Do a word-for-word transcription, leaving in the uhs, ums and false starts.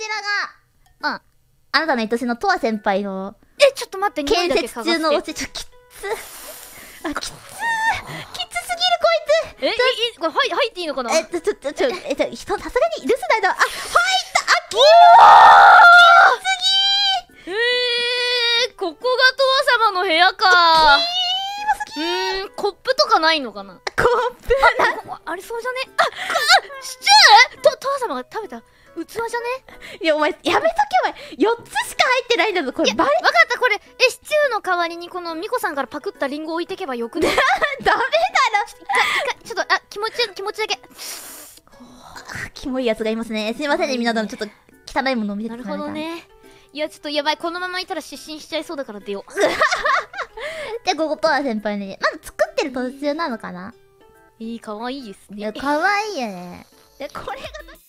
らが、うん。あなたの愛しのとわ先輩の、 え、ちょっと待って、 建設中のお家、ちょ、きっつ。あ、きっつー。きっつすぎる、こいつ。 え、え、え、これ、はい、入っていいのかな？ え、ちょ、ちょ、ちょ、ちょ、え、ちょ、人、さすがに留守だよ。あ、入った。あ、きえー、ここがとわ様の部屋か。うーん、コップとかないのかな？ コップあ、ここありそうじゃね？あ、あ、シチューと、とわ様が食べた器じゃね？ いや、お前、やめとけ、お前。よっつしか入ってないんだぞ、これ。バレ、 わかった、これ、え、シチューの代わりにこのミコさんからパクったリンゴ置いてけばよくね？ ダメだろ。 ちょっと、あ、気持ち、気持ちだけ。 あ、キモいやつがいますね。すいませんね、皆さん。ちょっと汚いものを見てなるてしまいました。 ほどね。いや、ちょっとやばい。このままいたら失神しちゃいそうだから出よう。 じゃあ、ここ、とわ先輩ね。まだ作ってる途中なのかな？ いい、かわいいですね。 いや、かわいいよね。で、これが